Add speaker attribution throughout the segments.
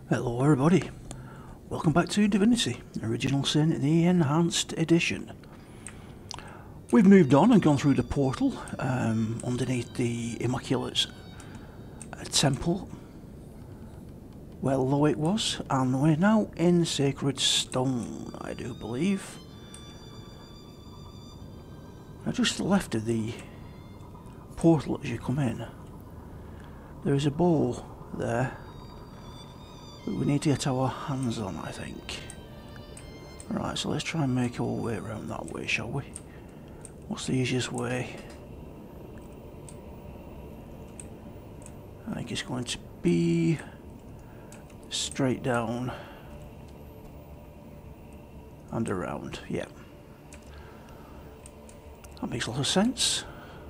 Speaker 1: Hello everybody, welcome back to Divinity, Original Sin, the Enhanced Edition. We've moved on and gone through the portal underneath the Immaculate's temple, well though it was, and we're now in Sacred Stone, I do believe. Now just to the left of the portal as you come in, there is a bow there. We need to get our hands on, I think. Right, so let's try and make our way around that way, shall we? What's the easiest way? I think it's going to be straight down and around, yeah. That makes a lot of sense.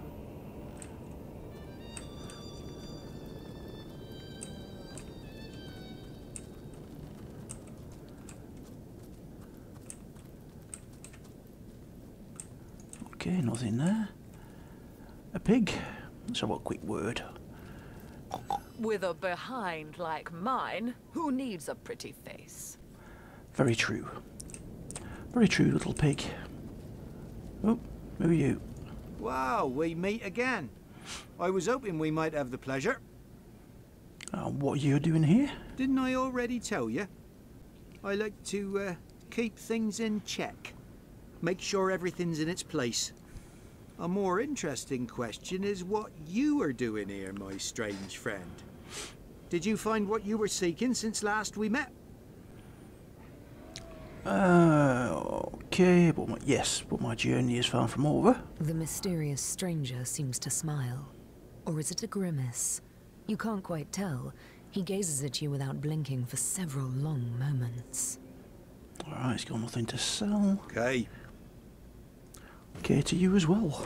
Speaker 1: Okay, nothing there. A pig. Let's have a quick word.
Speaker 2: With a behind like mine, who needs a pretty face?
Speaker 1: Very true. Very true, little pig. Oh, who are you?
Speaker 3: Wow, we meet again. I was hoping we might have the pleasure.
Speaker 1: What are you doing here?
Speaker 3: Didn't I already tell you? I like to keep things in check. Make sure everything's in its place. A more interesting question is what you are doing here, my strange friend. Did you find what you were seeking since last we met?
Speaker 1: Okay, but yes, but my journey is far from over.
Speaker 4: The mysterious stranger seems to smile. Or is it a grimace? You can't quite tell. He gazes at you without blinking for several long moments.
Speaker 1: Alright, he's got nothing to sell.
Speaker 3: Okay.
Speaker 1: Okay, to you as well.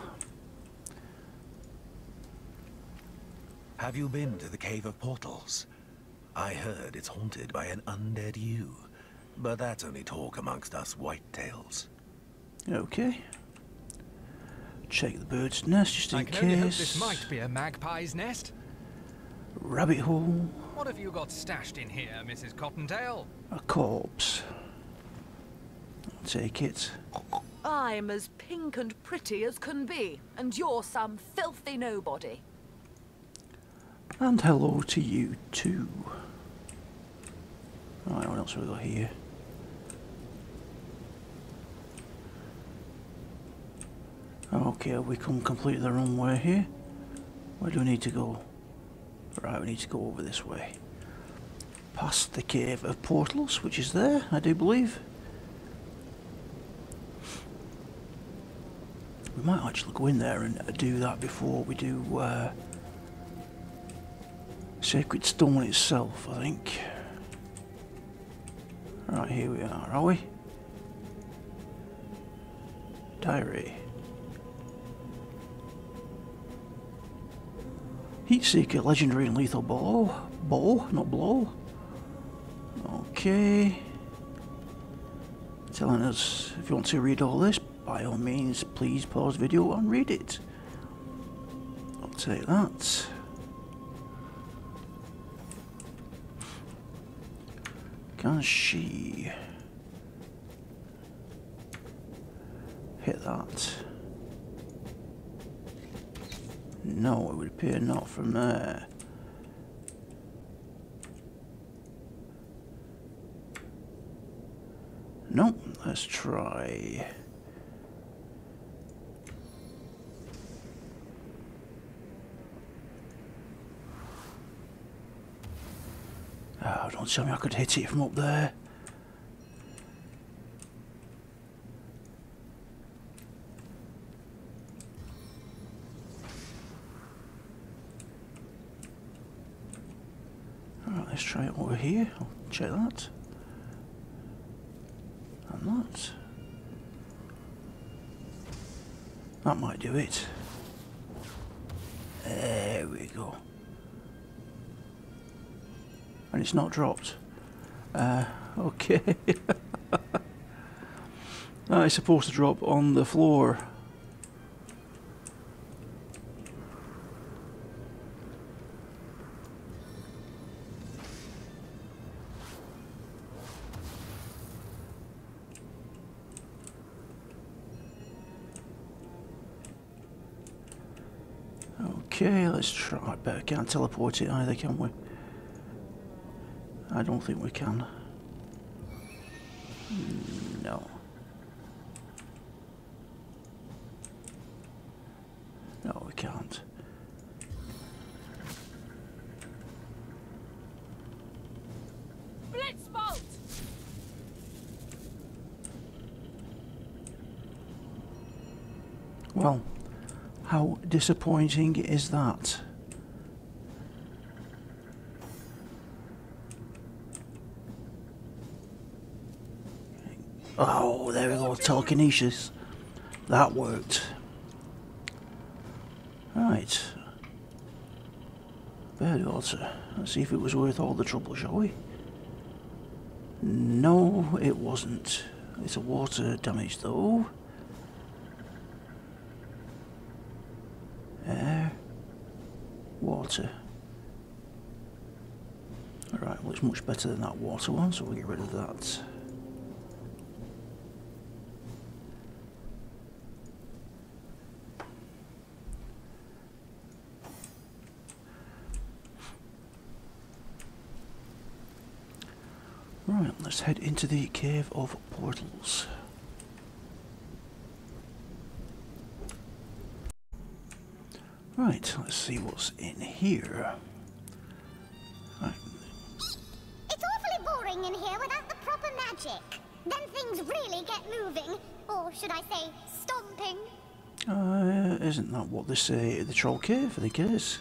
Speaker 5: Have you been to the Cave of Portals? I heard it's haunted by an undead you, but that's only talk amongst us whitetails.
Speaker 1: Okay. Check the bird's nest just in
Speaker 6: I
Speaker 1: case.
Speaker 6: can only hope this might be a magpie's nest.
Speaker 1: Rabbit hole.
Speaker 6: What have you got stashed in here, Mrs. Cottontail?
Speaker 1: A corpse. I'll take it.
Speaker 2: I'm as pink and pretty as can be, and you're some filthy nobody.
Speaker 1: And hello to you too. Alright, what else have we got here? Okay, have we come completely the wrong way here? Where do we need to go? Right, we need to go over this way. Past the Cave of Portals, which is there, I do believe. We might actually go in there and do that before we do Sacred Stone itself, I think. Right, here we are we? Diary. Heatseeker, legendary and lethal bow, not blow. Okay. Telling us if you want to read all this, by all means, please pause the video and read it. I'll take that. Can she hit that? No, it would appear not from there. Nope, let's try. Oh, don't tell me I could hit it from up there. Alright, let's try it over here. I'll check that. And that. That might do it. There we go. And it's not dropped. Okay. It's supposed to drop on the floor. Okay, let's try. But can't teleport it either, can we? I don't think we can. No. No, we can't.
Speaker 2: Blitzbolt!
Speaker 1: Well, how disappointing is that? Oh, there we go, telekinesis. That worked. Right. Bird water. Let's see if it was worth all the trouble, shall we? No, it wasn't. It's a water damage though. Air. Water. Alright, well it's much better than that water one, so we'll get rid of that. Right, let's head into the Cave of Portals. Right, let's see what's in here. Right.
Speaker 7: It's awfully boring in here without the proper magic. Then things really get moving. Or should I say, stomping.
Speaker 1: Isn't that what they say at the Troll Cave, I think it is?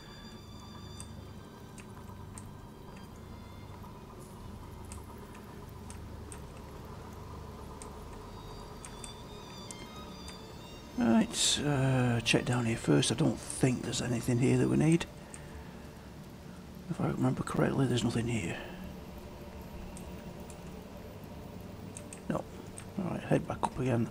Speaker 1: Right, check down here first. I don't think there's anything here that we need. If I remember correctly, there's nothing here. No. Alright, head back up again.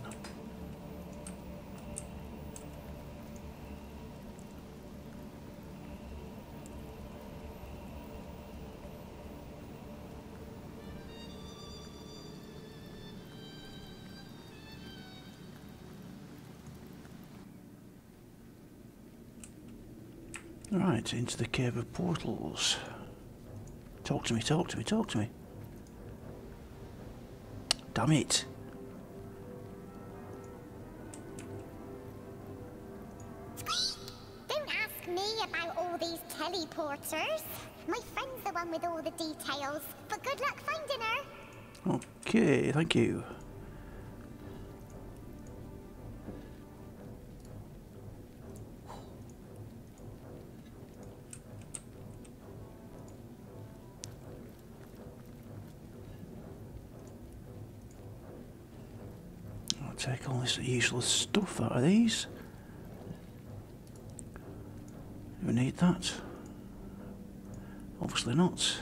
Speaker 1: Right, into the Cave of Portals. Talk to me, talk to me, talk to me. Damn it.
Speaker 7: Don't ask me about all these teleporters. My friend's the one with all the details. But good luck finding her.
Speaker 1: Okay, thank you. Take all this useless stuff out of these. Do we need that? Obviously not.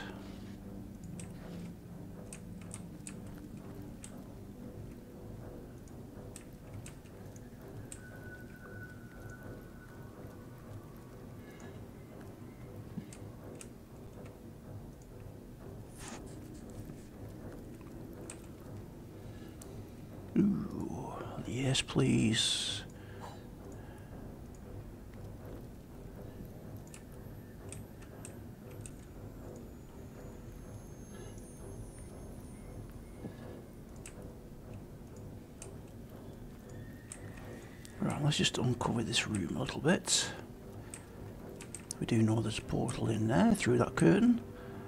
Speaker 1: Ooh, yes please. Right, let's just uncover this room a little bit. We do know there's a portal in there through that curtain.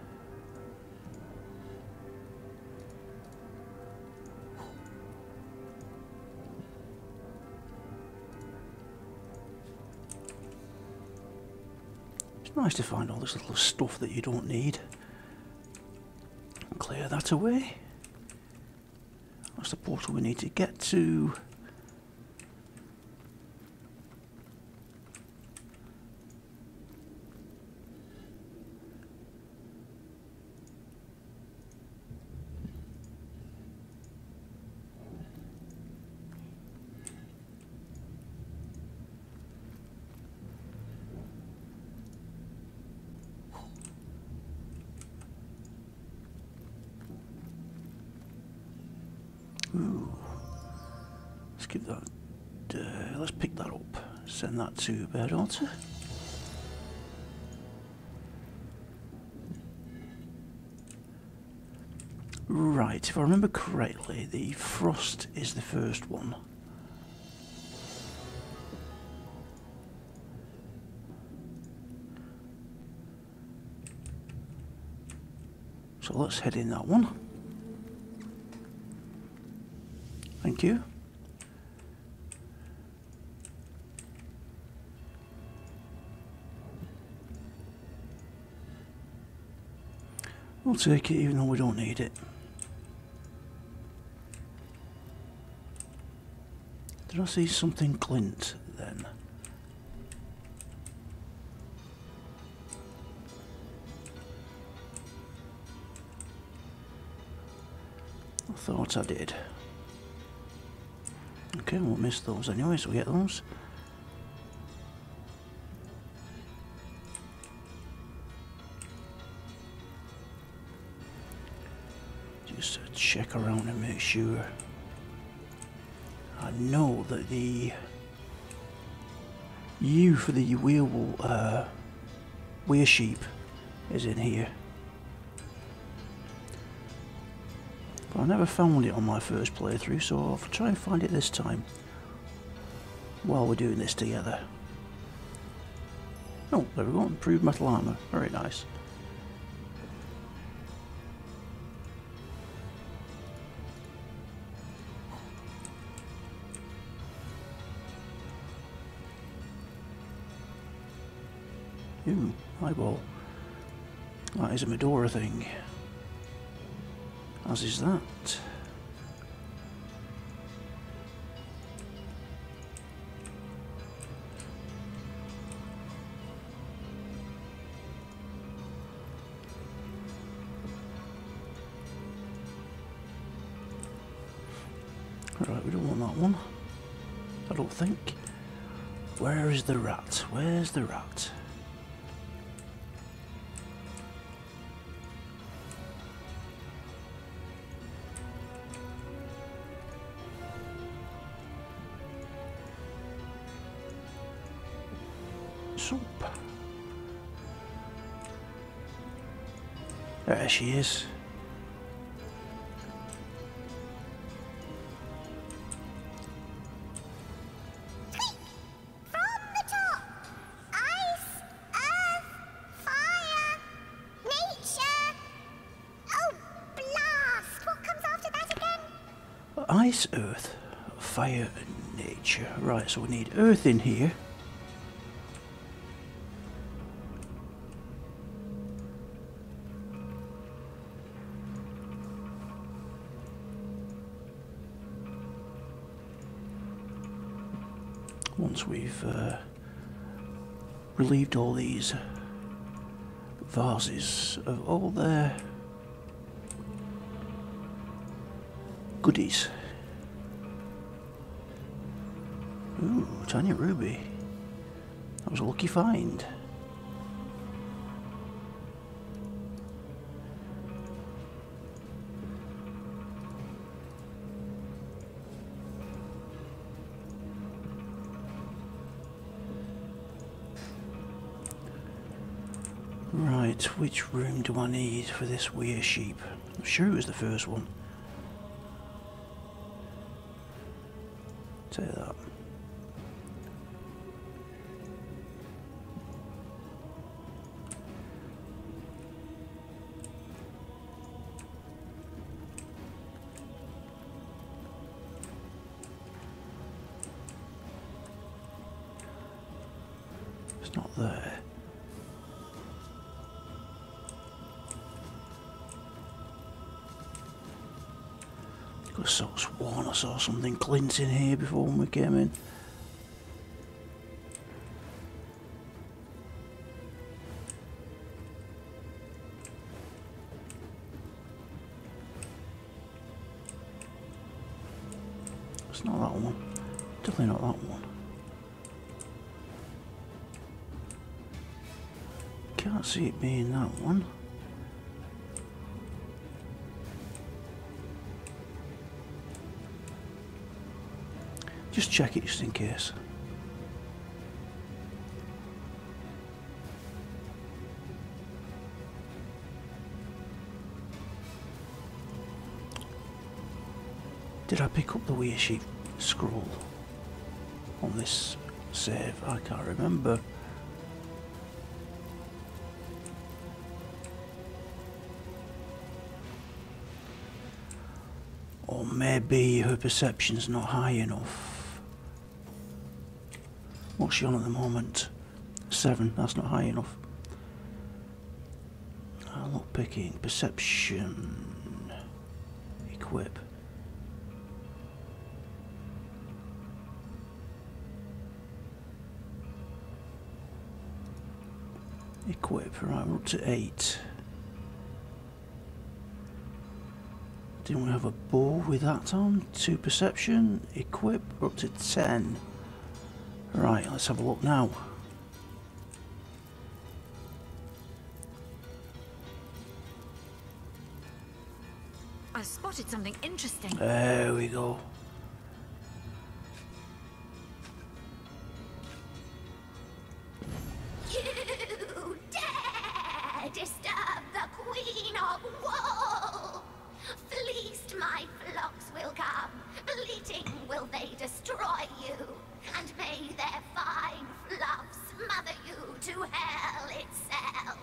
Speaker 1: It's nice to find all this little stuff that you don't need. Clear that away. That's the portal we need to get to. Ooh. Let's give that. Let's pick that up. Send that to Beardwater. Right, if I remember correctly, the frost is the first one. So let's head in that one. Thank you. We'll take it even though we don't need it. Did I see something glint then? I thought I did. Okay, we'll miss those anyway, so we get those. Just check around and make sure. I know that the ewe for the weir sheep is in here. But I never found it on my first playthrough, so I'll try and find it this time while we're doing this together. Oh, there we go, improved metal armour, very nice. Ooh, eyeball. That is a Medora thing. As is that. Right, we don't want that one. I don't think. Where is the rat? Where's the rat? Soup. There she is.
Speaker 7: From the top. Ice, earth, fire, nature. Oh, blast! What comes after that again?
Speaker 1: Ice, earth, fire, and nature. Right, so we need earth in here. Once we've relieved all these vases of all their goodies. Ooh, tiny ruby. That was a lucky find. Right, which room do I need for this weir sheep? I'm sure it was the first one. Say that. It's not there. I was so sworn I saw something glint in here before we came in. It's not that one. Definitely not that one. Can't see it being that one. Just check it just in case. Did I pick up the weird sheep scroll on this save? I can't remember. Or maybe her perception's not high enough. What's she on at the moment? 7, that's not high enough. Look picking, perception, equip. Equip, right, we're up to 8. Didn't we have a bow with that on? 2 perception, equip, we're up to 10. Right, let's have a look now.
Speaker 2: I've spotted something interesting.
Speaker 1: There we go.
Speaker 7: You dare disturb the Queen of Wool! Fleeced my flocks will come, bleating will they destroy you, and may their fine fluff smother you to hell itself.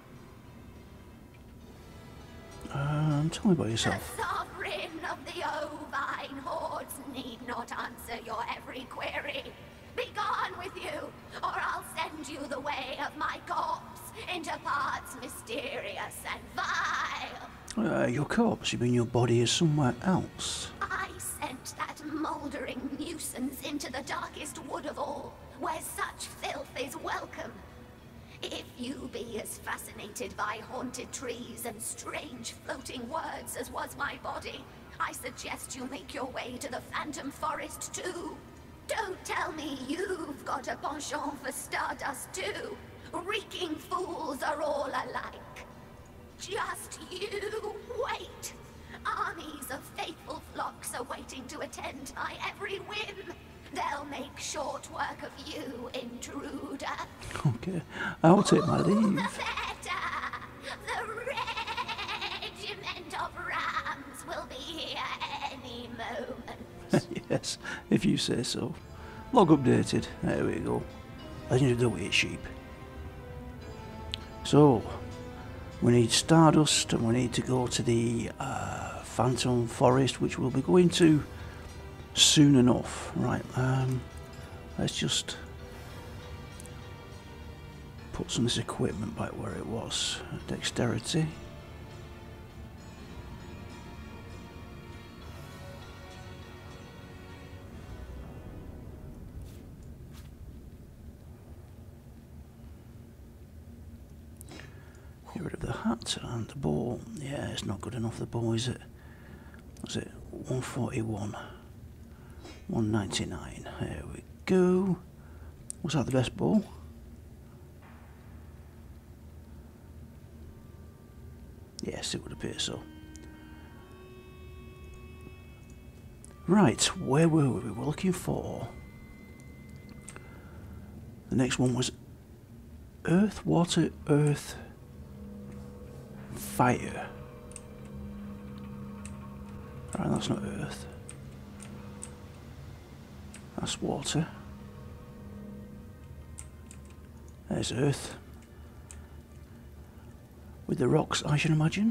Speaker 1: Tell me about yourself.
Speaker 7: The sovereign of the ovine hordes need not answer your every query. Be gone with you, or I'll send you the way of my corpse into parts mysterious and vile.
Speaker 1: Your corpse? You mean your body is somewhere else?
Speaker 7: I sent that mouldering nuisance into the darkest wood of all, where such filth is welcome. If you be as fascinated by haunted trees and strange floating words as was my body, I suggest you make your way to the Phantom Forest too. Don't tell me you've got a penchant for stardust too. Reeking fools are all alike. Just you wait. Armies of faithful flocks are waiting to attend my every whim. They'll make short work of you, intruder.
Speaker 1: Okay, I'll take my leave.
Speaker 7: The better. The regiment of rams will be here any moment.
Speaker 1: Yes, if you say so. Log updated. There we go. Legend of the Weird Sheep. So, we need Stardust, and we need to go to the Phantom Forest, which we'll be going to soon enough. Right, let's just put some of this equipment back where it was. Dexterity. Get rid of the hat and the bow. Yeah, it's not good enough, the bow, is it? What's it? 141. 199. There we go. Was that the best bow? Yes, it would appear so. Right, where were we? We were looking for... The next one was Earth, Water, Earth, Fire. Alright, that's not Earth. That's water. There's Earth. With the rocks, I should imagine.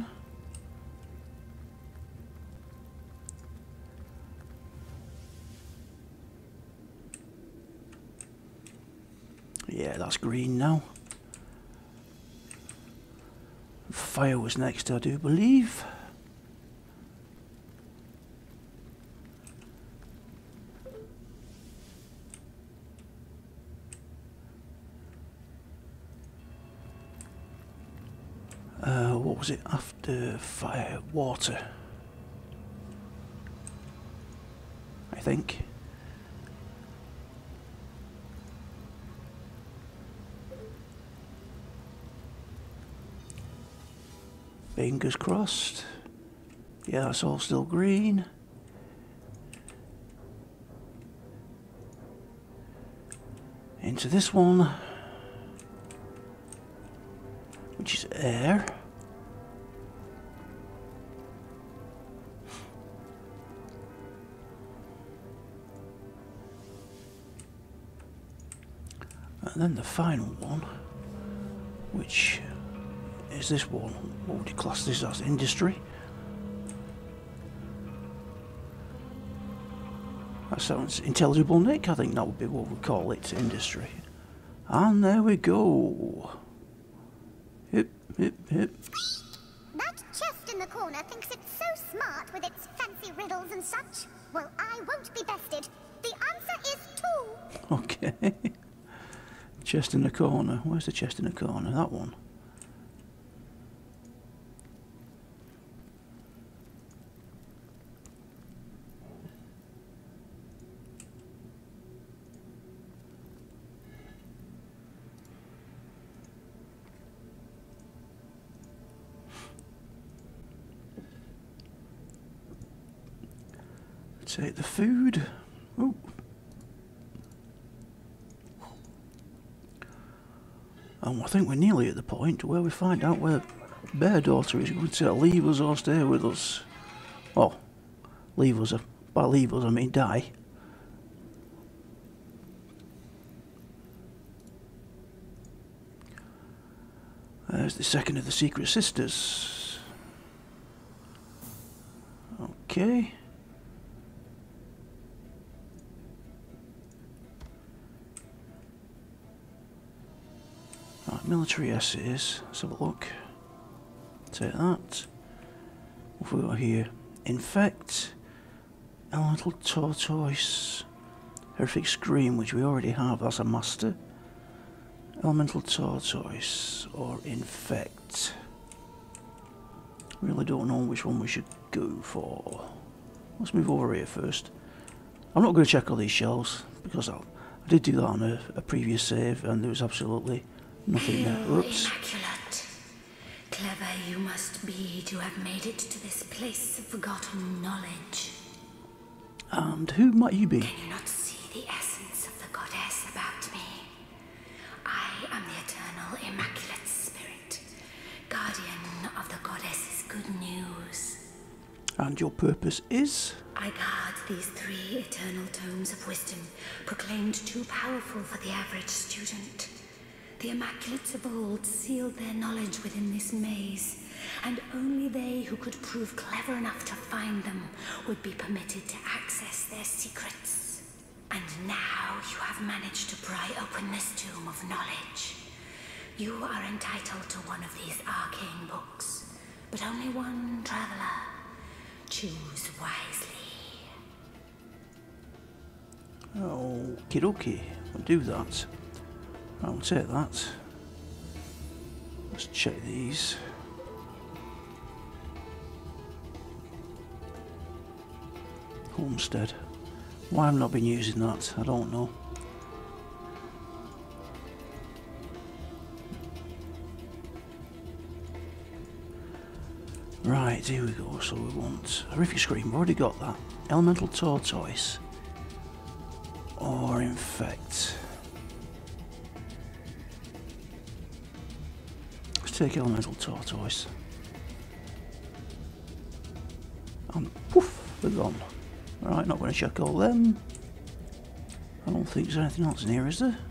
Speaker 1: Yeah, that's green now. Fire was next, I do believe. What was it after fire? Water, I think. Fingers crossed. Yeah, that's all still green. Into this one, which is air. And then the final one, which is this one. What would you class this as? Industry? That sounds intelligible, Nick. I think that would be what we call it, industry. And there we go. Hip, hip, hip.
Speaker 8: That chest in the corner thinks it's so smart with its fancy riddles and such. Well, I won't be bested. The answer is 2.
Speaker 1: Okay. Chest in the corner. Where's the chest in the corner? That one. Take the food. Ooh. And I think we're nearly at the point where we find out where Bear Daughter is going to leave us or stay with us. Well, leave us. By leave us, I mean die. There's the second of the Secret Sisters. Okay. Right, military essays. Let's have a look. Take that. What have we got here? Infect, Elemental Tortoise, Horrific Scream, which we already have. That's a master. Elemental Tortoise or Infect. Really don't know which one we should go for. Let's move over here first. I'm not going to check all these shelves because I did do that on a previous save and there was absolutely nothing there. Oops.
Speaker 9: Immaculate. Clever you must be to have made it to this place of forgotten knowledge.
Speaker 1: And who might you be?
Speaker 9: Can you not see the essence of the goddess about me? I am the eternal Immaculate Spirit, guardian of the goddess's good news.
Speaker 1: And your purpose is?
Speaker 9: I guard these 3 eternal tomes of wisdom, proclaimed too powerful for the average student. The Immaculates of old sealed their knowledge within this maze, and only they who could prove clever enough to find them would be permitted to access their secrets. And now you have managed to pry open this tomb of knowledge. You are entitled to one of these arcane books, but only one, traveler. Choose wisely.
Speaker 1: Okie dokie, I'll do that. I'll take that. Let's check these. Homestead. Why I've not been using that, I don't know. Right, here we go. So we want Horrific Scream, we've already got that. Elemental Tortoise. Or Infect. Let's take Elemental Tortoise. And poof, they're gone. Right, not going to check all them. I don't think there's anything else in here, is there?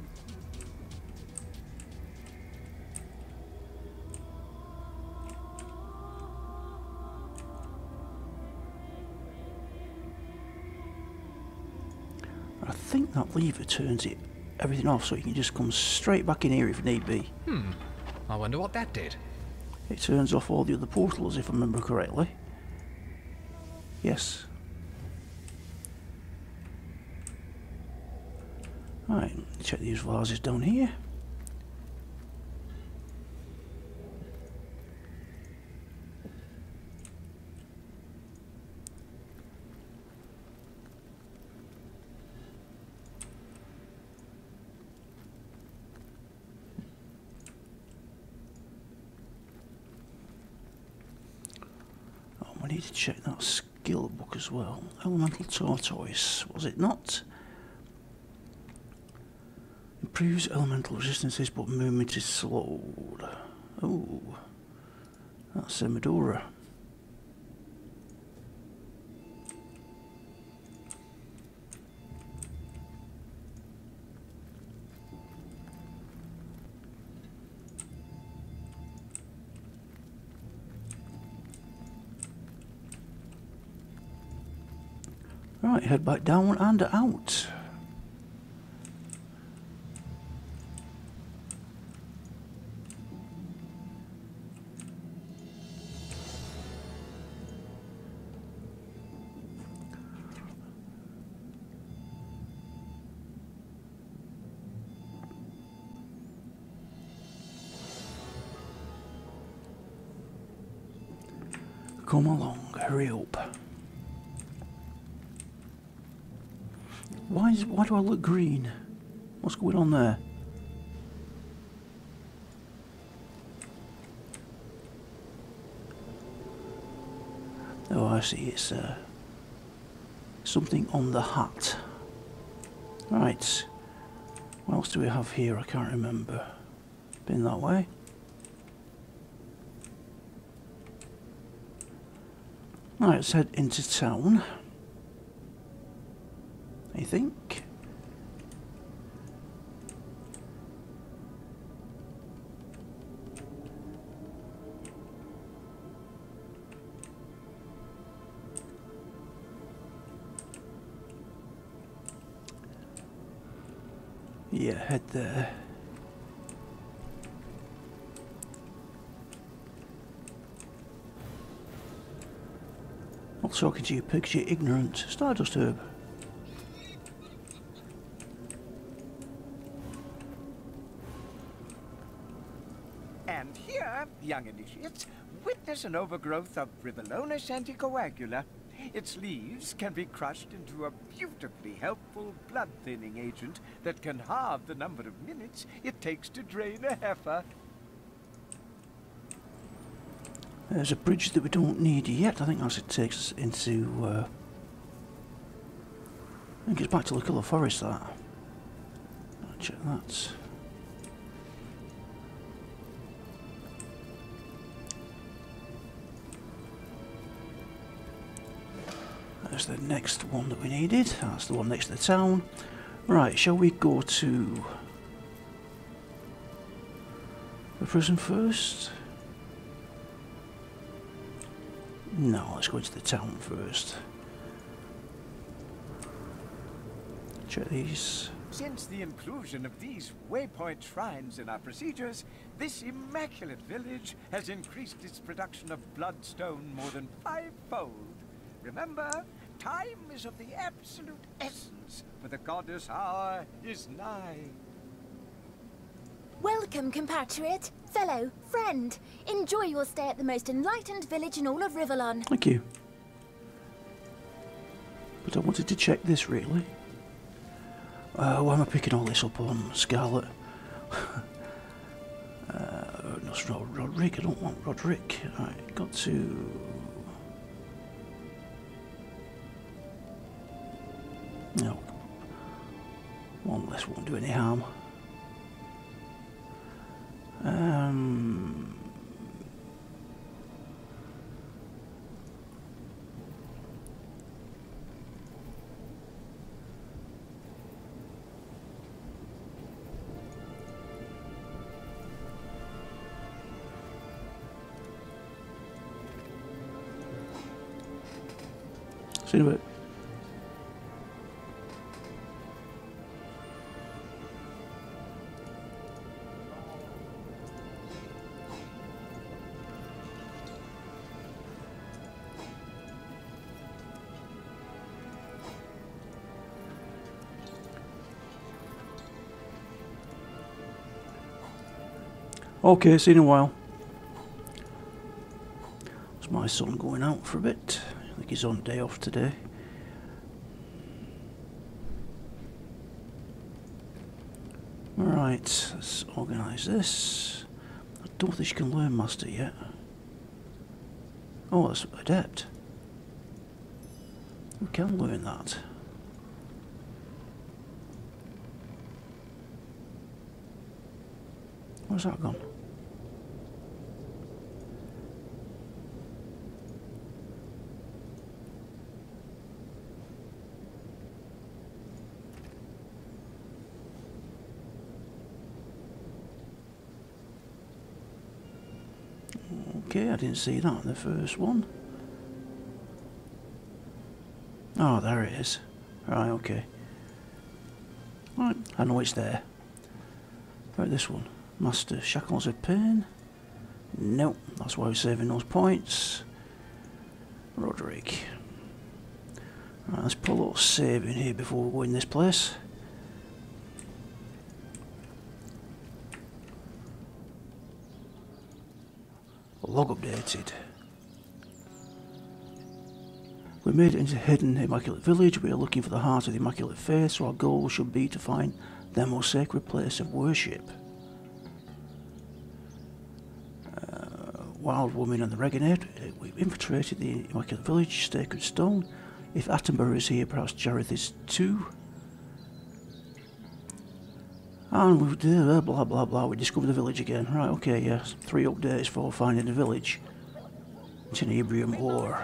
Speaker 1: I think that lever turns everything off so you can just come straight back in here if need be.
Speaker 6: I wonder what that did.
Speaker 1: It turns off all the other portals if I remember correctly. Yes. Right, check these vases down here. We need to check that skill book as well. Elemental Tortoise, was it not? Improves elemental resistances but movement is slowed. Oh, that's a Medora. Right, head back down and out. Come along, hurry up. Why do I look green? What's going on there? Oh, I see, it's something on the hat. Right, what else do we have here? I can't remember. Been that way. Right, let's head into town, I think. Yeah, head there. Not talking to you pigs, you ignorant Stardust herb.
Speaker 10: And here, young initiates, witness an overgrowth of Rivolonus anticoagula. Its leaves can be crushed into a beautifully helpful blood-thinning agent that can halve the number of minutes it takes to drain a heifer.
Speaker 1: There's a bridge that we don't need yet. I think that's it takes us into... I think it's back to the Colour Forest, that. I'll check that. There's the next one that we needed. That's the one next to the town. Right, shall we go to the prison first? No, let's go into the town first. Check these.
Speaker 10: Since the inclusion of these waypoint shrines in our procedures, this immaculate village has increased its production of bloodstone more than 5-fold. Remember, time is of the absolute essence, for the goddess hour is nigh.
Speaker 11: Welcome, compatriot, fellow, friend. Enjoy your stay at the most enlightened village in all of Rivellon.
Speaker 1: Thank you. But I wanted to check this, really. Why am I picking all this up on Scarlet? No, it's not Roderick. I don't want Roderick. Right, got to... No. One less won't do any harm. See you in a bit. Okay, see you in a while. It's my son going out for a bit. I think he's on day off today. Right, let's organise this. I don't think you can learn Master yet. Oh, that's Adept. We can learn that. Where's that gone? Okay, I didn't see that in the first one. Oh, there it is. Right, okay. Right, I know it's there. Right, this one. Master Shackles of Pain. Nope, that's why we're saving those points. Roderick. Right, let's put a little save in here before we go in this place. Log updated. We made it into hidden Immaculate Village. We are looking for the heart of the Immaculate Faith, so our goal should be to find their most sacred place of worship. Wild Woman and the Reganade. We've infiltrated the Immaculate Village, Sacred Stone. If Attenborough is here, perhaps Jareth is too. And we did blah blah blah. We discovered the village again. Right, okay, yes. 3 updates for finding the village. Tenebrium ore.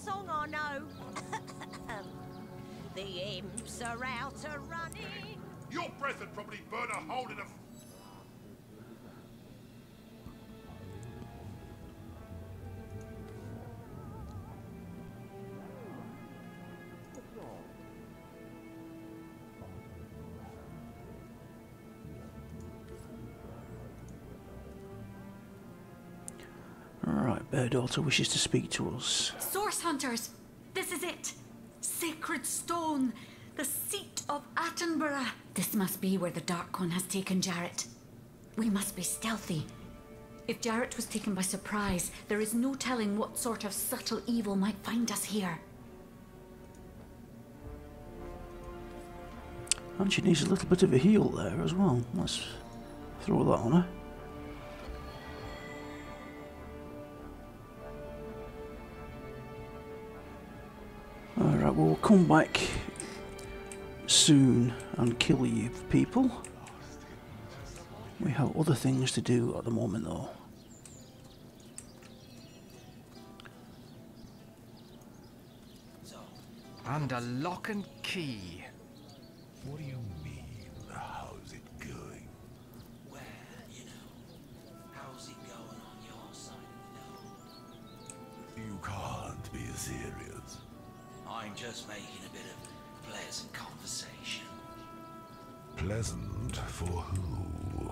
Speaker 12: The imps are out a running.
Speaker 13: Your breath would probably burn a hole in a...
Speaker 1: Right, Bear Daughter wishes to speak to us.
Speaker 14: Source Hunters, this is it. Sacred Stone, the seat of Attenborough. This must be where the Dark One has taken Jareth. We must be stealthy. If Jareth was taken by surprise, there is no telling what sort of subtle evil might find us here.
Speaker 1: And she needs a little bit of a heal there as well. Let's throw that on her. Alright, we'll come back soon and kill you people. We have other things to do at the moment though.
Speaker 6: And a lock and key.
Speaker 13: What do you mean, how's it going?
Speaker 15: Well, you know, how's it going on your side of the door?
Speaker 13: You can't be serious.
Speaker 15: I'm just making a bit of pleasant conversation.
Speaker 13: Pleasant for who?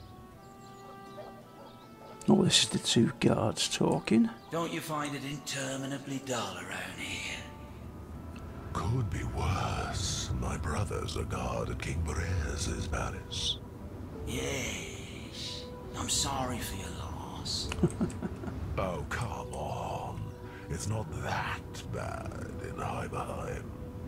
Speaker 1: Oh, this is the 2 guards talking.
Speaker 15: Don't you find it interminably dull around here?
Speaker 13: Could be worse. My brother's a guard at King Berez's palace.
Speaker 15: Yes. I'm sorry for your loss.
Speaker 13: Oh, come on. It's not that bad in Heimerheim.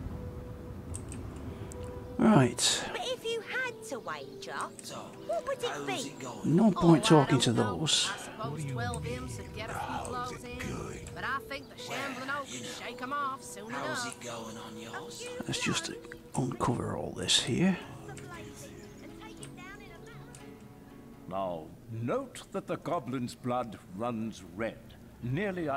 Speaker 1: Right.
Speaker 12: But if you had to wager, what would it be?
Speaker 1: No point talking to those.
Speaker 12: I suppose 12 imps would get a few blows in, but I think the shambling oak would shake them off soon enough.
Speaker 15: How's it going on your side?
Speaker 1: Let's just uncover all this here.
Speaker 10: Now, note that the goblin's blood runs red. Nearly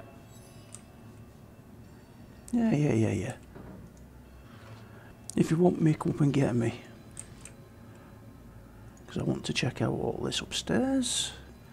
Speaker 1: Yeah. If you want me, come up and get me. Because I want to check out all this upstairs.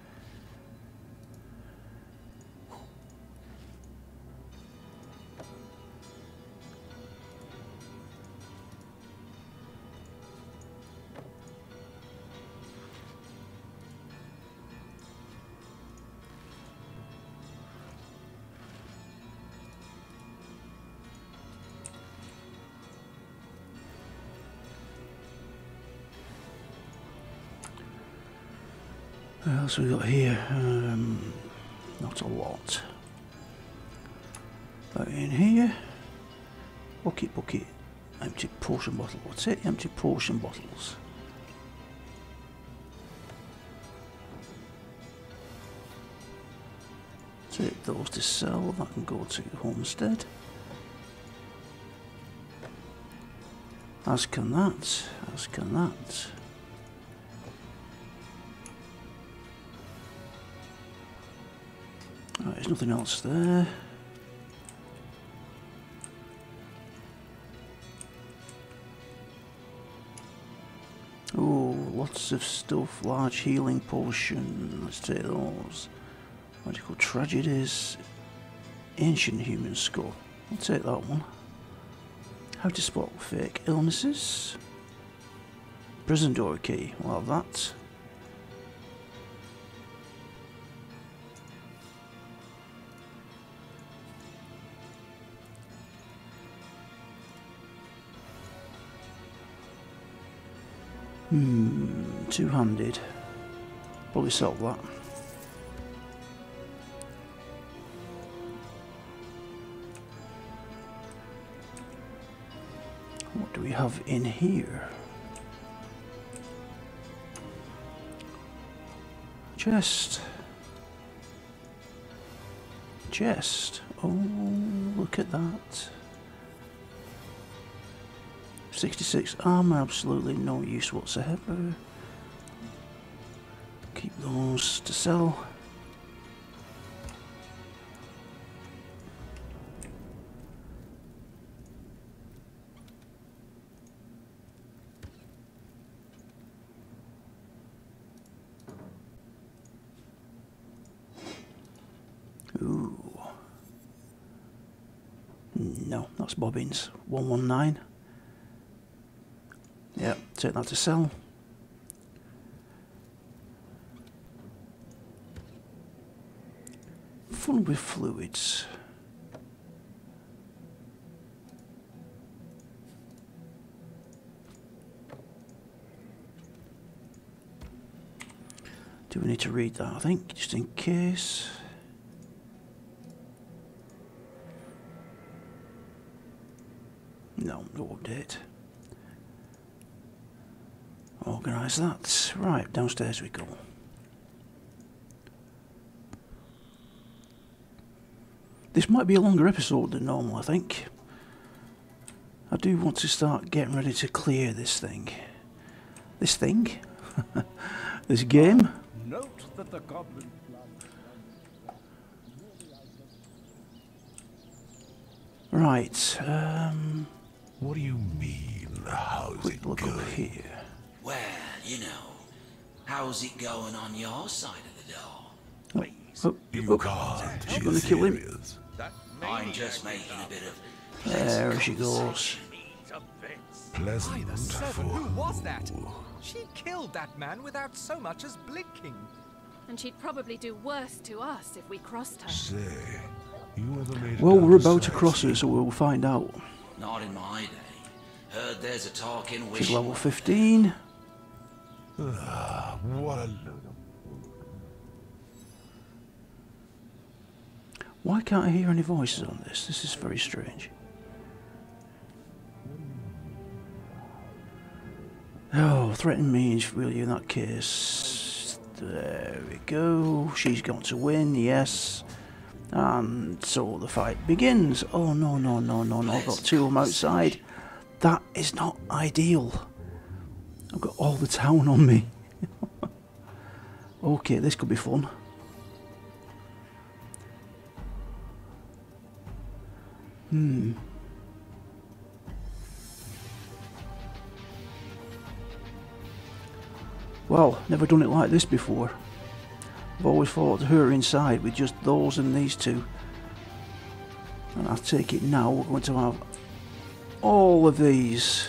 Speaker 1: What else we got here? Not a lot. But in here, bucket, empty potion bottle. What's it? Empty potion bottles. Take those to sell. That can go to the homestead. As can that. As can that. Right, there's nothing else there. Oh, lots of stuff. Large healing potion. Let's take those. Magical tragedies. Ancient human skull. I'll take that one. How to spot fake illnesses. Prison door key. We'll have that. Two-handed. Probably solve that. What do we have in here? Chest. Chest. Oh, look at that. 66 armor, absolutely no use whatsoever. Keep those to sell. Ooh. No, that's bobbins. 119. Yep, take that to sell. Fun with fluids. Do we need to read that, I think, just in case? No, no update. Organise that. Right, downstairs we go. This might be a longer episode than normal, I think. I do want to start getting ready to clear this thing. This thing? This game?
Speaker 10: Note that the goblin
Speaker 1: Right,
Speaker 13: What do you mean, how's
Speaker 1: quick
Speaker 13: it
Speaker 1: look
Speaker 13: going?
Speaker 1: up here.
Speaker 15: Well, you know, how's it going on your side of the door?
Speaker 1: Oh,
Speaker 13: You can't.
Speaker 1: she's gonna kill him.
Speaker 13: Serious.
Speaker 15: I'm just making a bit of...
Speaker 1: There she goes.
Speaker 13: Pleasant
Speaker 6: By the seven,
Speaker 13: for
Speaker 6: who was that? She killed that man without so much as blinking.
Speaker 12: And she'd probably do worse to us if we crossed her.
Speaker 13: Say, you ever made it
Speaker 1: Well,
Speaker 13: down
Speaker 1: we're
Speaker 13: to
Speaker 1: about to cross her,
Speaker 13: sightseeing?
Speaker 1: so we'll find out.
Speaker 15: Not in my day. Heard there's a talking
Speaker 1: She's
Speaker 15: wish...
Speaker 1: level 15.
Speaker 13: Ah, what a load of...
Speaker 1: Why can't I hear any voices on this? This is very strange. Oh, threaten me, will you, in that case? There we go. She's going to win, yes. And so the fight begins. Oh, no, no, no, no, no. I've got two of them outside. That is not ideal. I've got all the town on me. Okay, this could be fun. Well, never done it like this before. I've always fought her inside with just those and these two. And I take it now we're going to have all of these.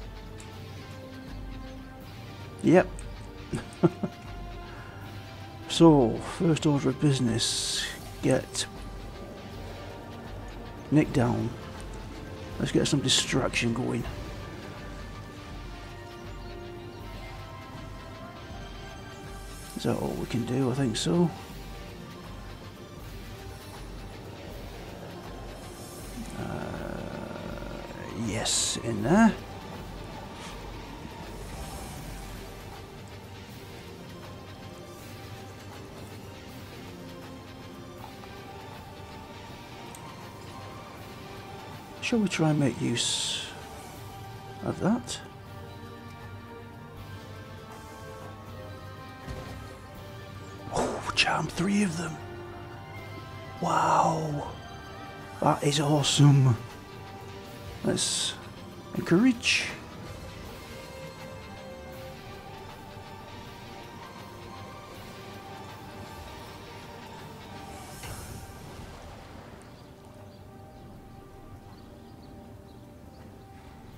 Speaker 1: Yep. So, first order of business, get Nick down. Let's get some distraction going. Is that all we can do? I think so. Yes, in there. Shall we try and make use of that? Oh, charm 3 of them. Wow. That is awesome. Let's encourage.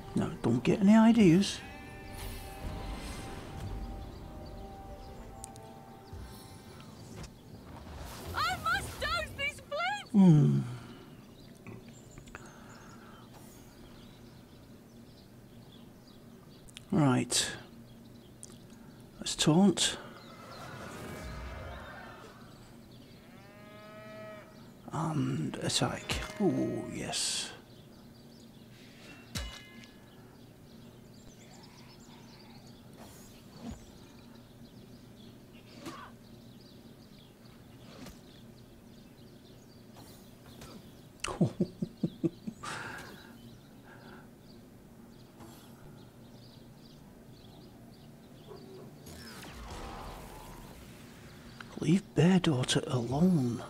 Speaker 1: No, don't get any ideas.
Speaker 2: I must dose these flames!
Speaker 1: Right. Let's taunt. And attack. Oh, yes. Leave Bear Daughter alone.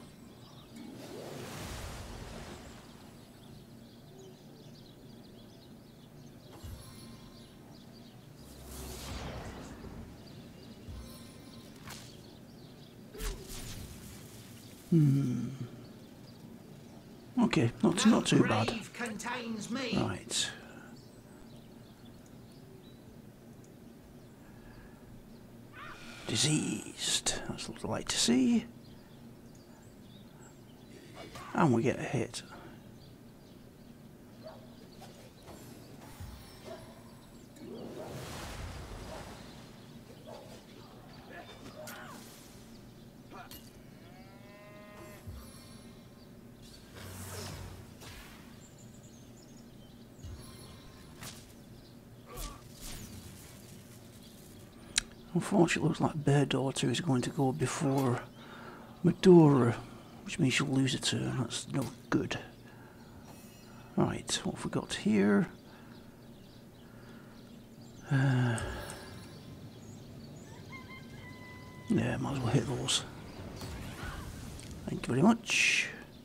Speaker 1: Okay, not too bad.
Speaker 15: Contains me.
Speaker 1: Right. Diseased. That's what I'd like to see. And we get a hit. Unfortunately, it looks like Bear Daughter is going to go before Medora, which means she'll lose a turn. That's no good. Right, what have we got here? Yeah, might as well hit those. Thank you very much.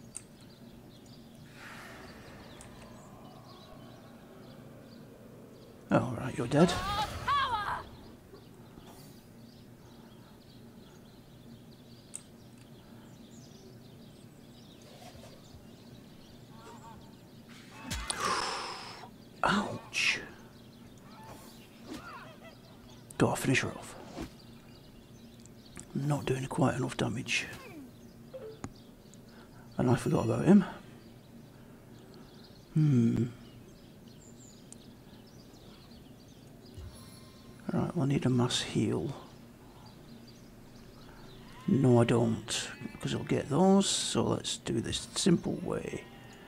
Speaker 1: Oh, right, you're dead. Ouch. Gotta finish her off. Not doing quite enough damage. And I forgot about him. Right, well, I need a mass heal. No, I don't, because I'll get those, so let's do this simple way.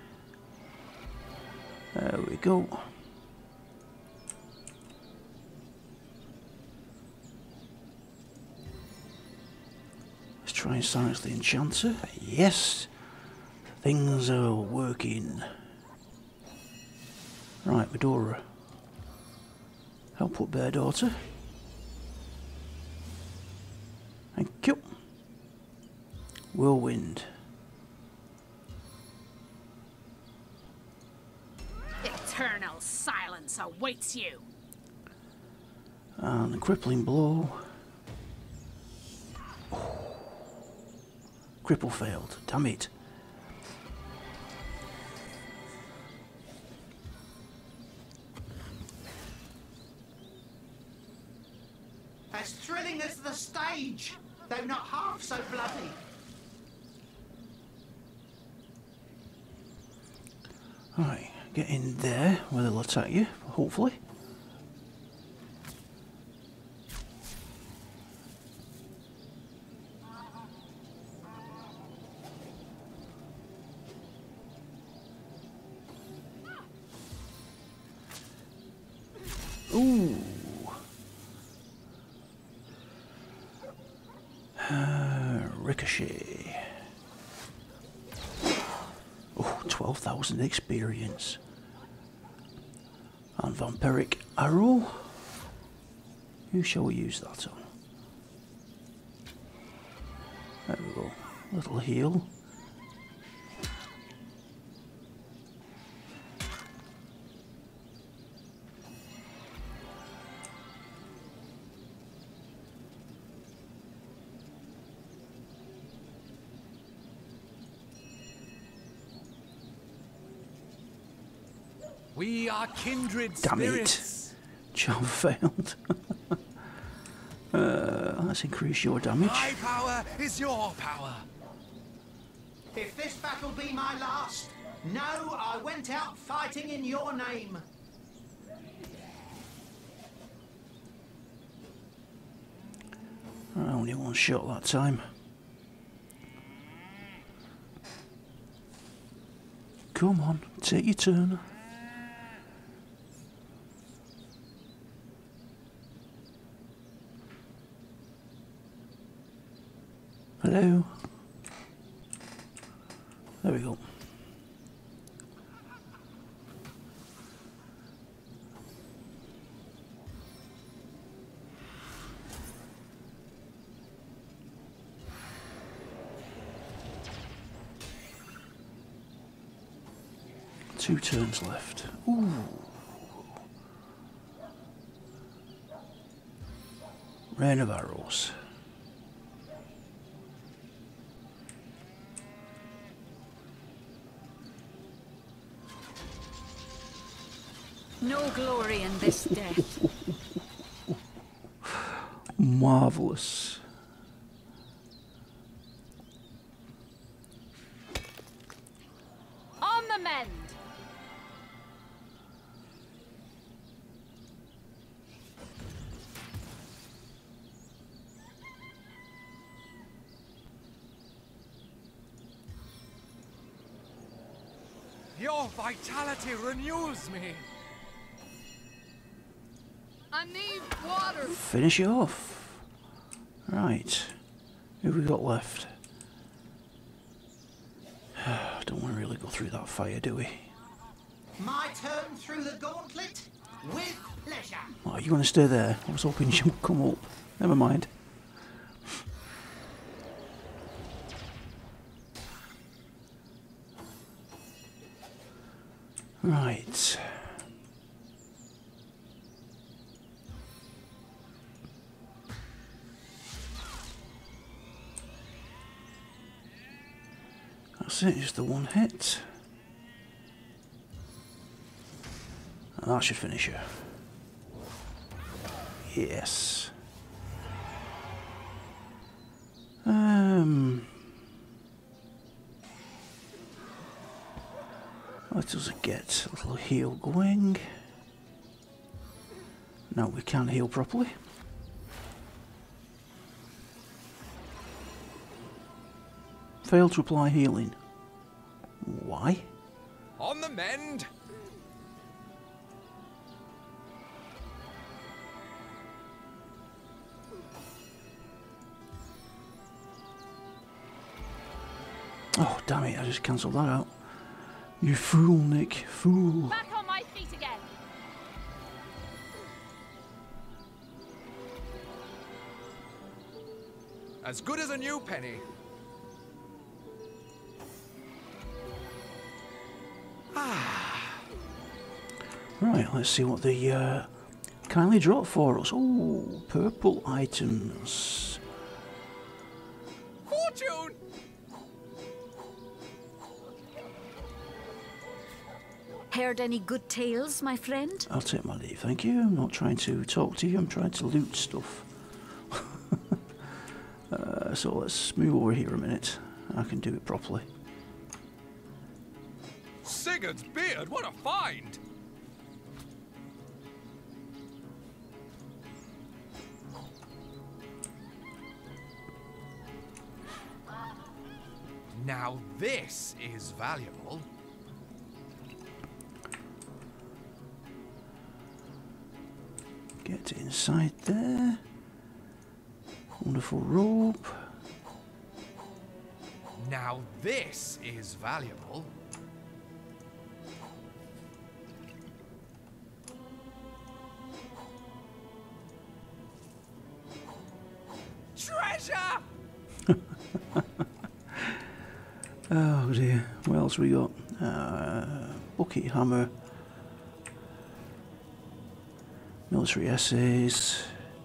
Speaker 1: There we go. Let's try and silence the enchanter. Yes! Things are working. Right, Medora. Help up Bear Daughter. Thank you. Whirlwind.
Speaker 12: Eternal silence awaits you.
Speaker 1: And a crippling blow. Cripple failed. Damn it.
Speaker 15: As thrilling as the stage, though not half so bloody.
Speaker 1: Right, get in there where they'll attack you, hopefully. Ooh. Ricochet. Oh, 12,000 experience. And Vampiric Arrow. Who shall we use that on? There we go. Little heal.
Speaker 6: We are kindred
Speaker 1: Damn
Speaker 6: spirits.
Speaker 1: it. Charm failed. Let's increase your damage.
Speaker 6: My power is your power.
Speaker 16: If this battle be my last, know I went out fighting in your name.
Speaker 1: Only one shot that time. Come on, take your turn. Hello? There we go. Two turns left. Ooh. Rain of arrows.
Speaker 14: No glory in this death.
Speaker 1: Marvelous.
Speaker 2: On the mend.
Speaker 6: Your vitality renews me.
Speaker 12: I need water.
Speaker 1: Finish it off. Right. Who have we got left? Don't want to really go through that fire, do we?
Speaker 16: My turn through the gauntlet? With pleasure.
Speaker 1: Oh, you want to stay there? I was hoping you'd come up. Never mind. Right. That's it, just the one hit. And that should finish her. Yes. Let us get a little heal going. No, we can't heal properly. Failed to apply healing. Why?
Speaker 6: On the mend.
Speaker 1: Oh, damn it, I just cancelled that out. You fool, Nick. Fool.
Speaker 2: Back on my feet again.
Speaker 6: As good as a new penny.
Speaker 1: Right, let's see what the kindly drop for us. Oh, purple items.
Speaker 6: Fortune!
Speaker 14: Heard any good tales, my friend?
Speaker 1: I'll take my leave, thank you. I'm not trying to talk to you, I'm trying to loot stuff. So let's move over here a minute. I can do it properly.
Speaker 6: Sigurd's beard, what a find! Now this is valuable.
Speaker 1: Get inside there. Wonderful rope.
Speaker 6: Now this is valuable. Treasure!
Speaker 1: Oh dear, what else we got? Bucket hammer. Military essays.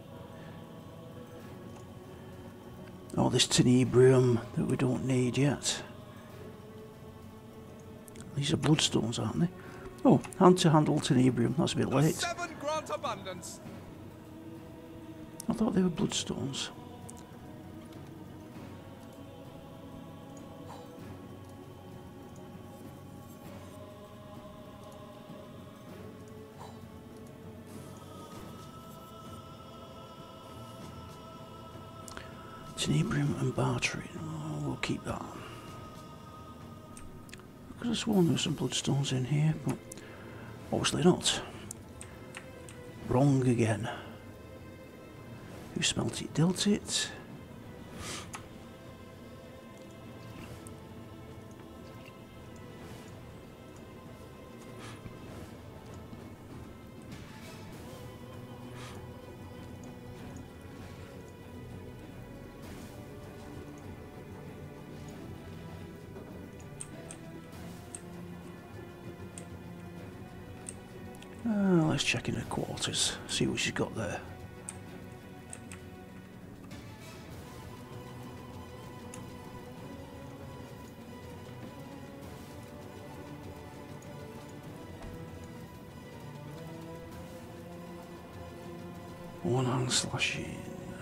Speaker 1: Oh, this tenebrium that we don't need yet. These are bloodstones, aren't they? Oh, hand to handle tenebrium. That's a bit late.
Speaker 6: 7 grant abundance.
Speaker 1: I thought they were bloodstones. Tenebrium and bartering. Oh, we'll keep that. I could have sworn there were some bloodstones in here, but obviously not. Wrong again. Who smelt it, dealt it. Let's check in her quarters, see what she's got there. One hand slashing.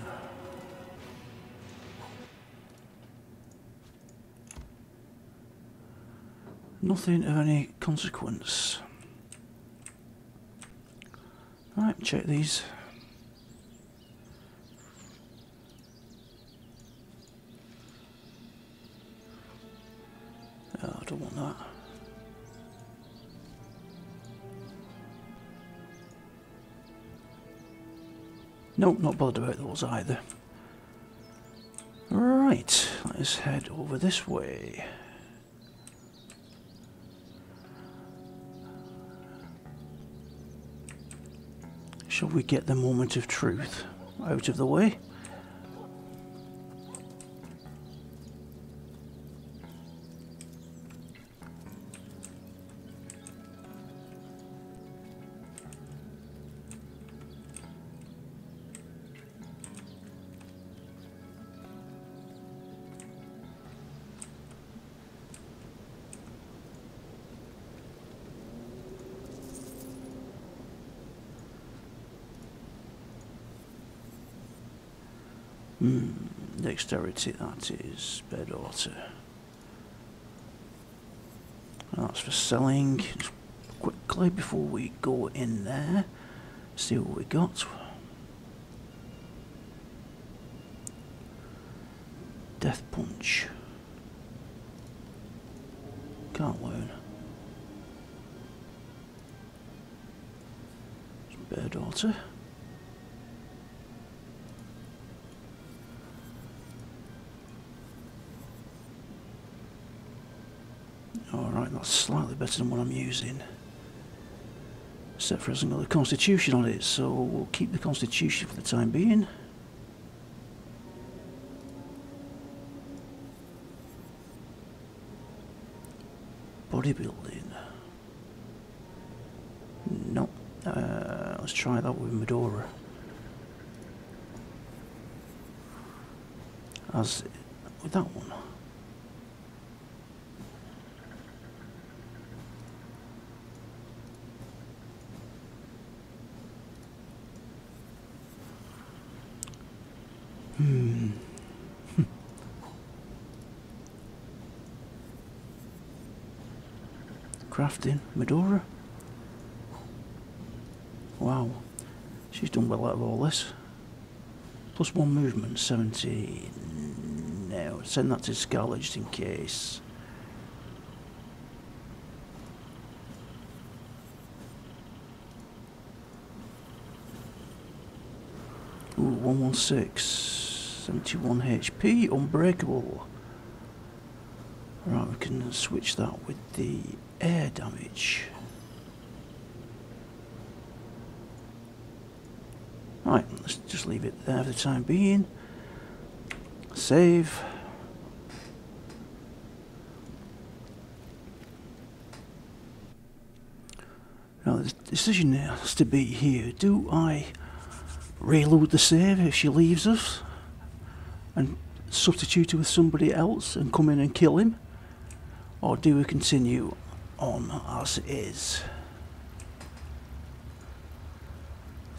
Speaker 1: Nothing of any consequence. Right, check these. Oh, I don't want that. Nope, not bothered about those either. Right, let's head over this way. Shall we get the moment of truth out of the way? Dexterity, that is bed order. That's for selling. Just quickly before we go in there, see what we got. Death punch. Can't learn. Bed order. Alright, that's slightly better than what I'm using. Except for it hasn't got the constitution on it, so we'll keep the constitution for the time being. Bodybuilding. No. Let's try that with Medora. As with that one. Crafting, Medora. Wow, she's done well out of all this. Plus 1 movement, 17. No, send that to Scarlet just in case. Ooh, 116, 71 HP, unbreakable. Right, we can switch that with the air damage. Right, let's just leave it there for the time being. Save. Now the decision has to be here. Do I reload the save if she leaves us and substitute her with somebody else and come in and kill him? Or do we continue on as is?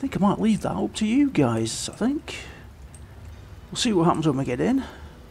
Speaker 1: think I might leave that up to you guys, I think. We'll see what happens when we get in.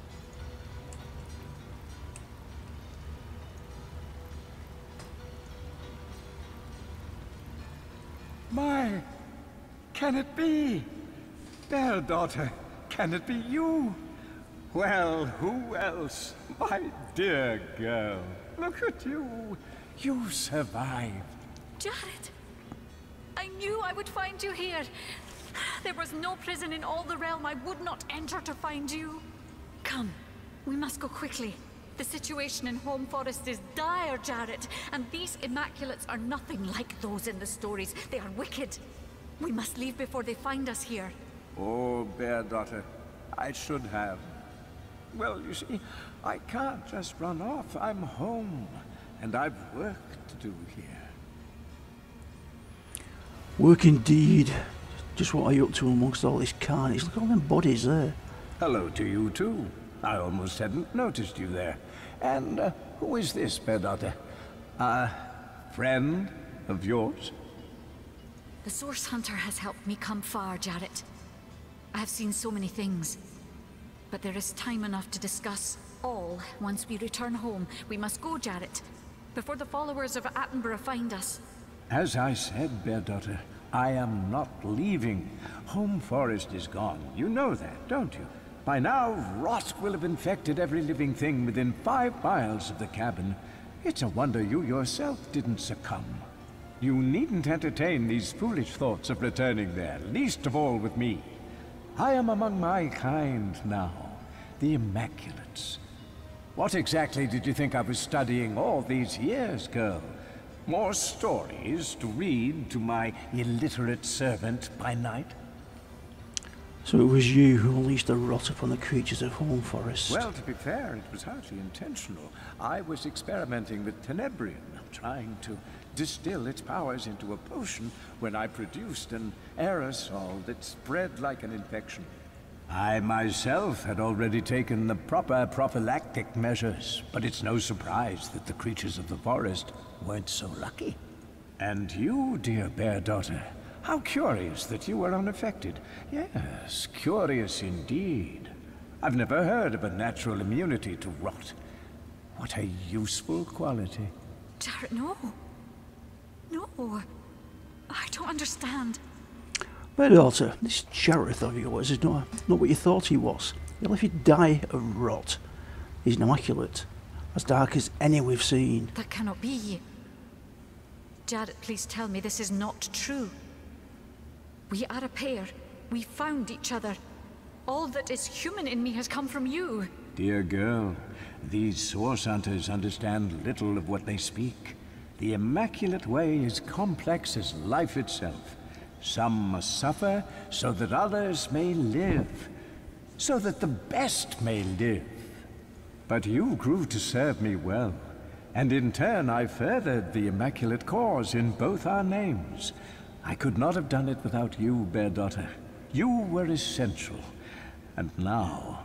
Speaker 10: My, can it be? Their daughter, can it be you? Well, who else? My dear girl, look at you. You survived.
Speaker 14: Jared! I knew I would find you here. There was no prison in all the realm I would not enter to find you. Come, we must go quickly. The situation in Home Forest is dire, Jared, and these Immaculates are nothing like those in the stories. They are wicked. We must leave before they find us here.
Speaker 10: Oh, Bear Daughter, I should have. Well, you see, I can't just run off. I'm home, and I've work to do here.
Speaker 1: Work indeed. Just what are you up to amongst all this carnage? Look at all them bodies there.
Speaker 10: Hello to you, too. I almost hadn't noticed you there. And who is this, Bear Daughter? A friend of yours?
Speaker 14: The Source Hunter has helped me come far, Jared. I have seen so many things. But there is time enough to discuss all once we return home. We must go, Jared, before the followers of Attenborough find us.
Speaker 10: As I said, Bear Daughter, I am not leaving. Home Forest is gone. You know that, don't you? By now, rot will have infected every living thing within 5 miles of the cabin. It's a wonder you yourself didn't succumb. You needn't entertain these foolish thoughts of returning there, least of all with me. I am among my kind now, the Immaculates. What exactly did you think I was studying all these years, girl? More stories to read to my illiterate servant by night?
Speaker 1: So it was you who unleashed the rot upon the creatures of Home Forest.
Speaker 10: Well, to be fair, it was hardly intentional. I was experimenting with Tenebrium, trying to distill its powers into a potion when I produced an aerosol that spread like an infection. I myself had already taken the proper prophylactic measures, but it's no surprise that the creatures of the forest weren't so lucky. And you, dear Bear Daughter, how curious that you were unaffected. Yes, curious indeed. I've never heard of a natural immunity to rot. What a useful quality.
Speaker 14: Jared, no. No. I don't understand.
Speaker 1: Bear Daughter, this Jareth of yours is not what you thought he was. He'll let you die of rot. He's an Immaculate, as dark as any we've seen.
Speaker 14: That cannot be. Jared, please tell me this is not true. We are a pair. We found each other. All that is human in me has come from you.
Speaker 10: Dear girl, these Source Hunters understand little of what they speak. The Immaculate Way is complex as life itself. Some must suffer so that others may live, so that the best may live. But you grew to serve me well, and in turn I furthered the Immaculate cause in both our names. I could not have done it without you, Bear Daughter. You were essential. And now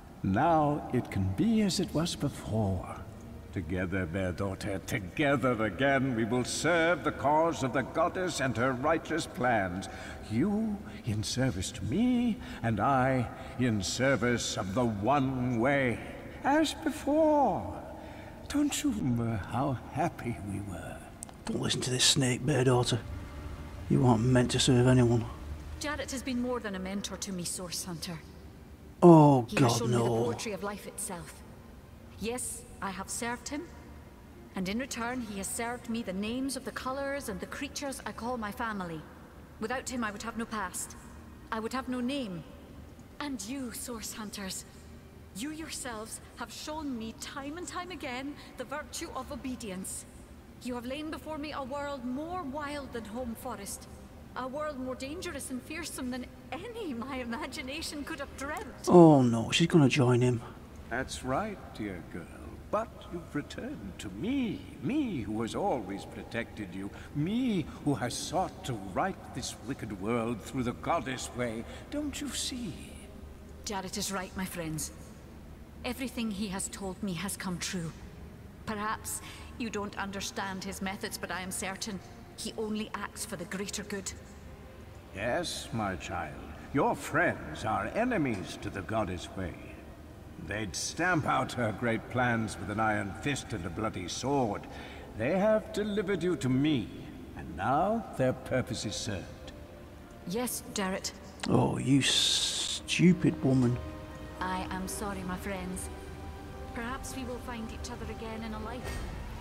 Speaker 10: it can be as it was before. Together, Bear Daughter, together again, we will serve the cause of the goddess and her righteous plans. You in service to me, and I in service of the One Way. As before. Don't you remember how happy we were?
Speaker 1: Don't listen to this snake, Bear Daughter. You aren't meant to serve anyone.
Speaker 14: Jared has been more than a mentor to me, Source Hunter.
Speaker 1: Oh,
Speaker 14: He has
Speaker 1: God,
Speaker 14: shown me the
Speaker 1: no.
Speaker 14: poetry of life itself. Yes, I have served him, and in return he has served me the names of the colors and the creatures I call my family. Without him I would have no past. I would have no name. And you, Source Hunters, you yourselves have shown me time and time again the virtue of obedience. You have lain before me a world more wild than Home Forest. A world more dangerous and fearsome than any my imagination could have dreamt.
Speaker 1: Oh no, she's gonna join him.
Speaker 10: That's right, dear girl. But you've returned to me who has always protected you, me who has sought to right this wicked world through the goddess way. Don't you see?
Speaker 14: Jared is right, my friends. Everything he has told me has come true. Perhaps you don't understand his methods, but I am certain he only acts for the greater good.
Speaker 10: Yes, my child. Your friends are enemies to the goddess way. They'd stamp out her great plans with an iron fist and a bloody sword. They have delivered you to me, and now their purpose is served.
Speaker 14: Yes, Jarrett.
Speaker 1: Oh, you stupid woman.
Speaker 14: I am sorry, my friends. Perhaps we will find each other again in a life.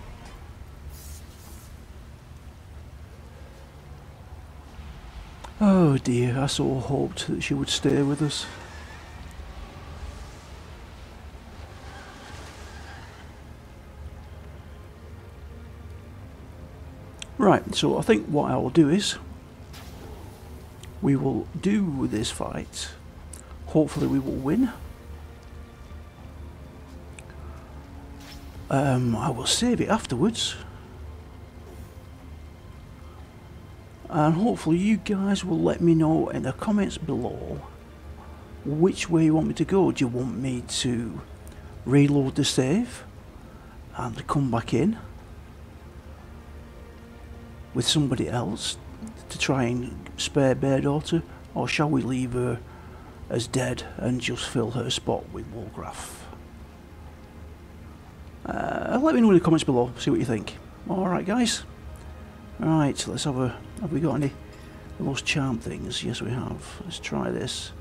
Speaker 1: Oh dear, I so hoped that she would stay with us. Right, so I think what I will do is we will do this fight. Hopefully we will win. I will save it afterwards. And hopefully you guys will let me know in the comments below which way you want me to go. Do you want me to reload the save and come back in with somebody else to try and spare Beardaughter, or shall we leave her as dead and just fill her spot with Wolgraf? Let me know in the comments below, see what you think. Alright guys, right, let's have a, have we got any of those charm things? Yes we have, let's try this.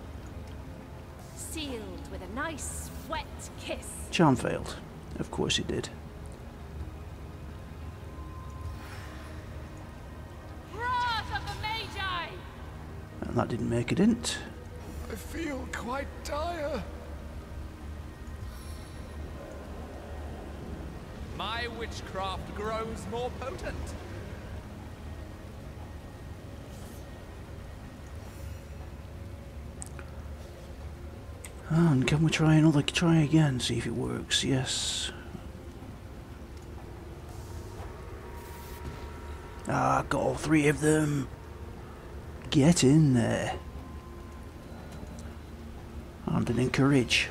Speaker 11: Sealed with a nice wet kiss.
Speaker 1: Charm failed, of course it did. And that didn't make a dent.
Speaker 13: I feel quite dire.
Speaker 6: My witchcraft grows more potent.
Speaker 1: And can we try another, try again, see if it works? Yes. Ah, got all three of them. Get in there. And an encourage.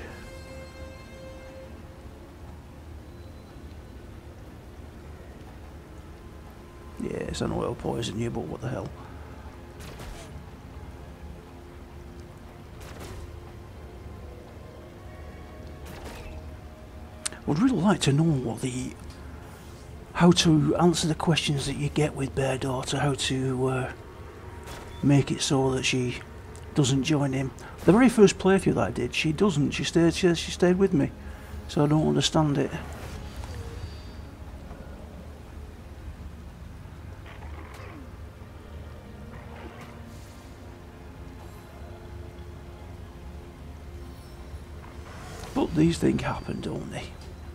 Speaker 1: Yes, I know it'll poison you, but what the hell. Would really like to know what the, how to answer the questions that you get with Beardaughter, how to make it so that she doesn't join him. The very first playthrough that I did, she doesn't. She stayed with me, so I don't understand it. But these things happen, don't they?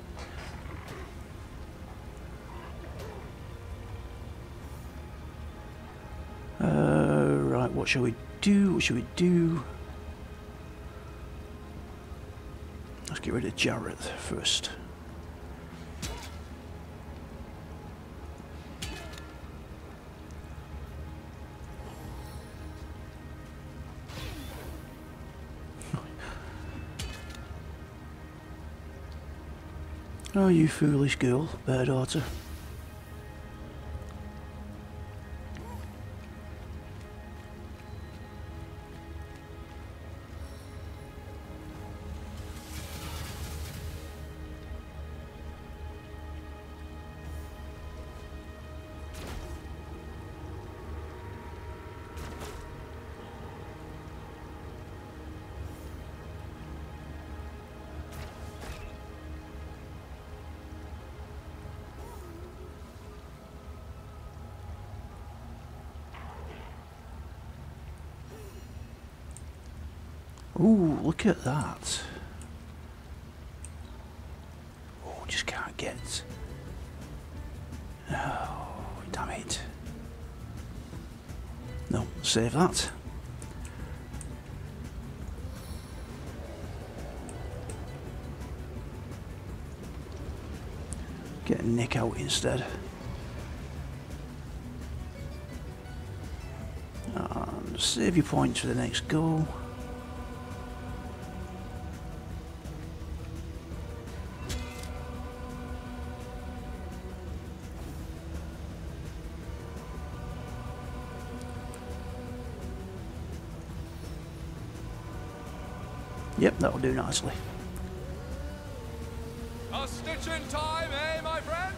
Speaker 1: Right, what shall we do? What shall we do? Let's get rid of Jarrett first. Oh, you foolish girl, Beardaughter. Ooh, look at that. Oh, just can't get. Oh, damn it. No, save that. Get Nick out instead. And save your points for the next go. Yep, that'll do nicely.
Speaker 6: A stitch in time, eh, my friends?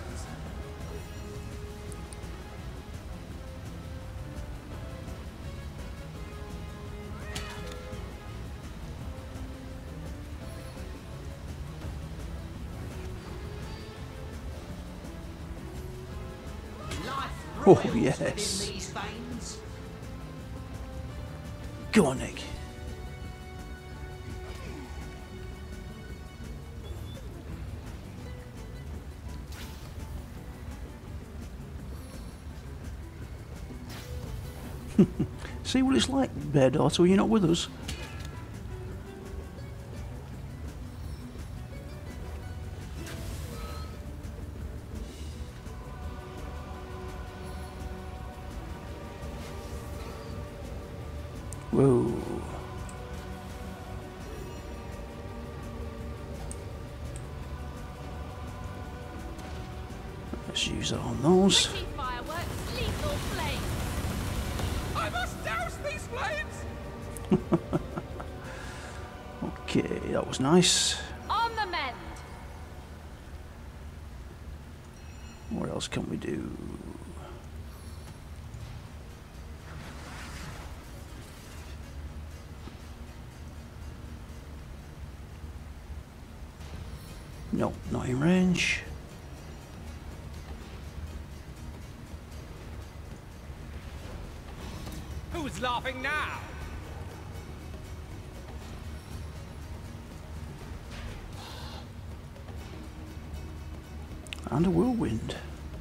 Speaker 1: Oh, yes. Go on, Nick. See what it's like, Bear Daughter, when you're not with us. Whoa. Let's use that on those.
Speaker 12: Fireworks, lethal flames. I must douse these flames.
Speaker 1: Okay, that was nice.
Speaker 12: On the mend.
Speaker 1: What else can we do? No, not in range.
Speaker 6: Who's laughing now?
Speaker 1: And a whirlwind.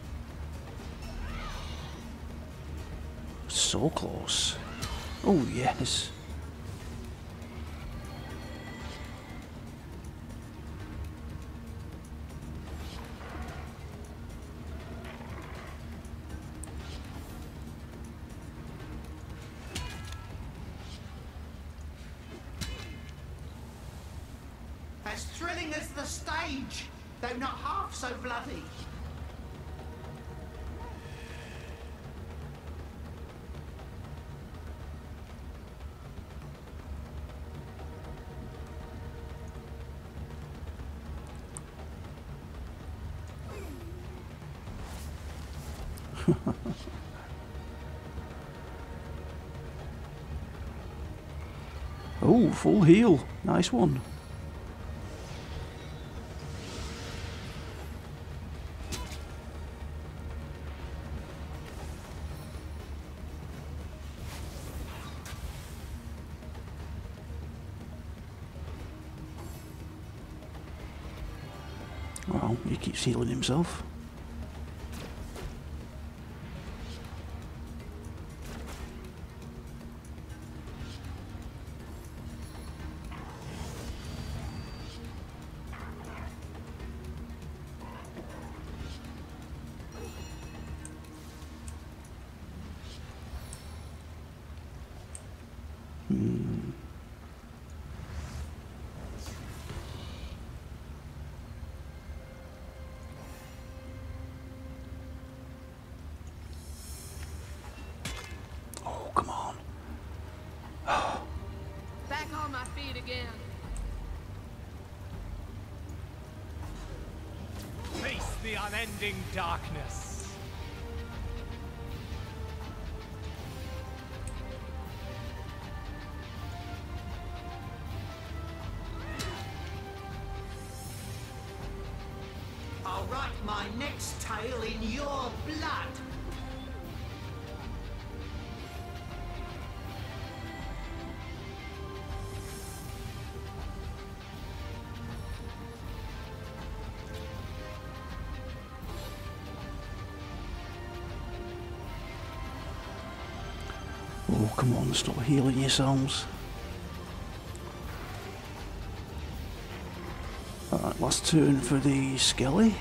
Speaker 1: So close. Oh, yes.
Speaker 16: As thrilling as the stage, though not half so bloody.
Speaker 1: Oh, full heal. Nice one. Well, he keeps healing himself. Oh, come on.
Speaker 12: Back on my feet again.
Speaker 6: Face the unending darkness.
Speaker 16: I'll write my next tale in your blood.
Speaker 1: Oh, come on, stop healing yourselves. Alright, last turn for the Skelly.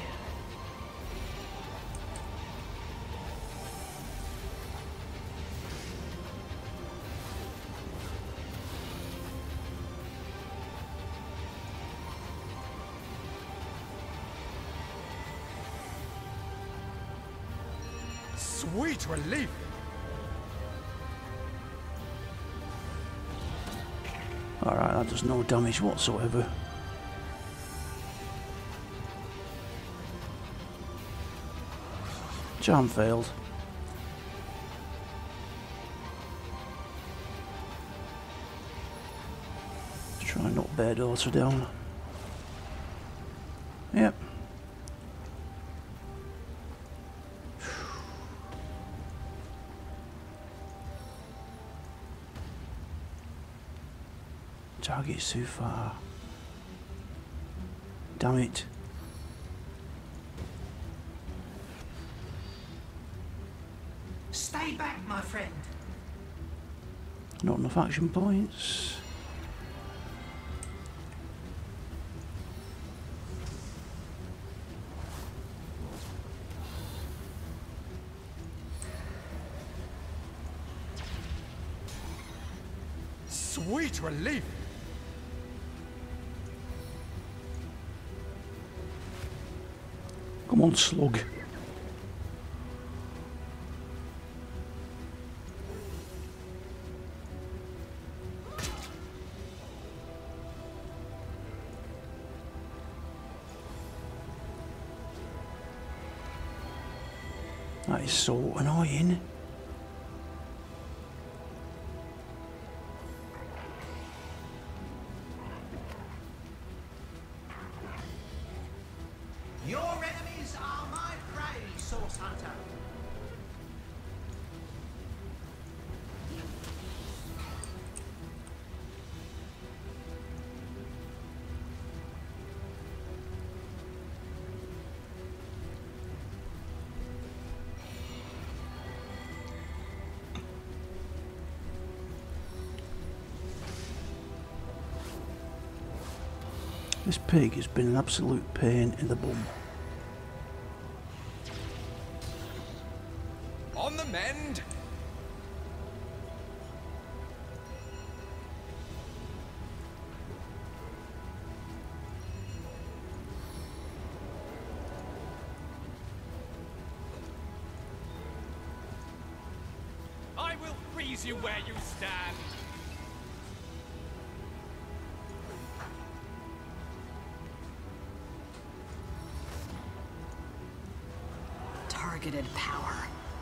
Speaker 6: Sweet relief.
Speaker 1: Alright, that does no damage whatsoever. Charm failed. Try and knock Bear Daughter down. Yep. Target's too far. Damn it.
Speaker 16: Stay back, my friend.
Speaker 1: Not enough action points.
Speaker 6: Sweet relief!
Speaker 1: Come on, slug. That is so annoying.
Speaker 16: Your enemies are my prey, Source Hunter.
Speaker 1: This pig has been an absolute pain in the bum.
Speaker 6: On the mend! I will freeze you where you stand!
Speaker 2: Targeted power.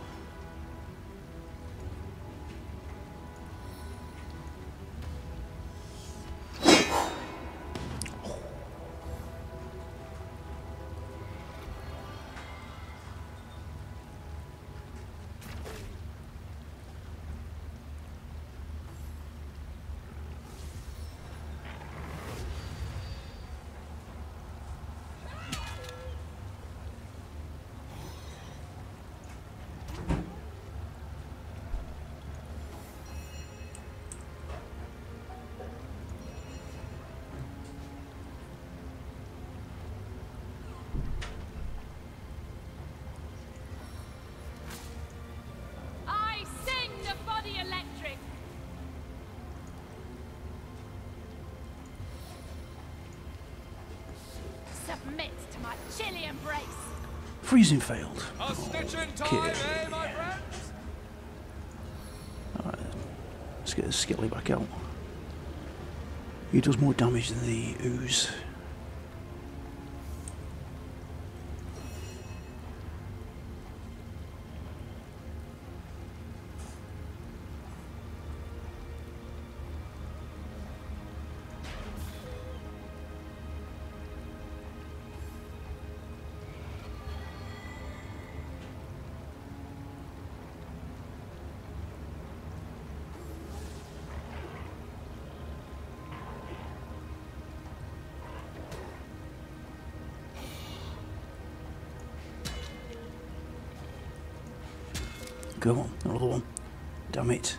Speaker 12: I sing the body electric. Submit to my chilly embrace.
Speaker 1: Freezing failed.
Speaker 6: A stitch in time,
Speaker 1: Okay.
Speaker 6: eh, my friends?
Speaker 1: Alright, let's get the Skelly back out. He does more damage than the ooze. Go on, another one. Damn it.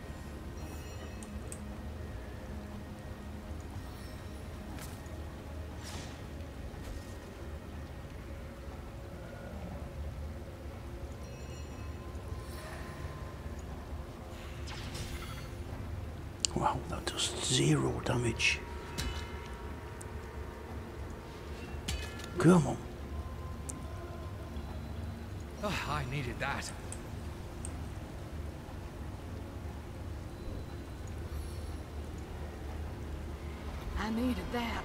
Speaker 1: Wow, that does 0 damage. Come on.
Speaker 6: Oh, I needed that.
Speaker 12: I needed that.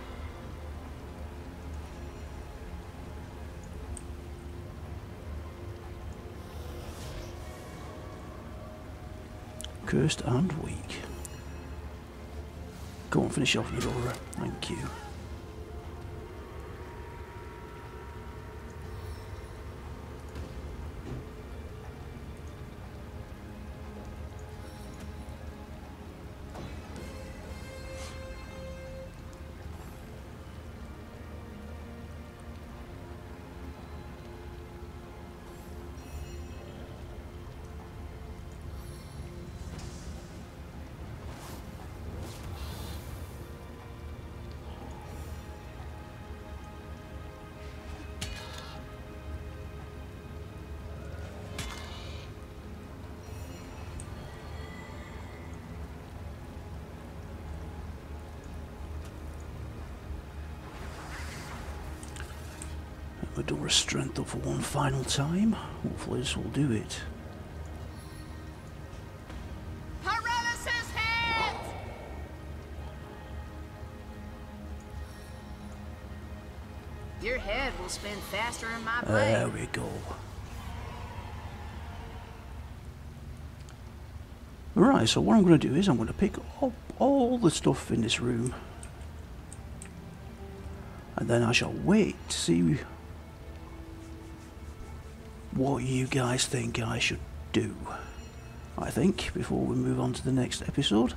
Speaker 1: Cursed and weak. Go on, finish off your aura. Thank you. Medora's strength up for one final time. Hopefully this will do it.
Speaker 12: Paralysis hit! Your head will spin faster in my blade.
Speaker 1: There we go. Right, so what I'm going to do is I'm going to pick up all the stuff in this room. And then I shall wait to see what you guys think I should do, I think, before we move on to the next episode.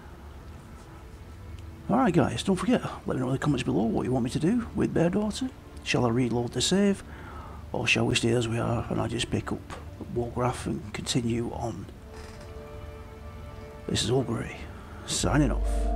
Speaker 1: Alright guys, don't forget, let me know in the comments below what you want me to do with Bear Daughter. Shall I reload the save, or shall we stay as we are and I just pick up Wargraph and continue on? This is Olgrey, signing off.